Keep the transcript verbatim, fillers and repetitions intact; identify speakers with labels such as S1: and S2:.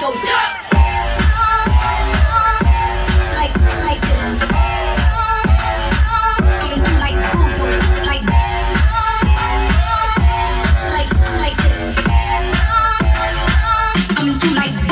S1: bulldozer. Like, like this. Coming through like bulldozers. Like, like, like this. Coming through like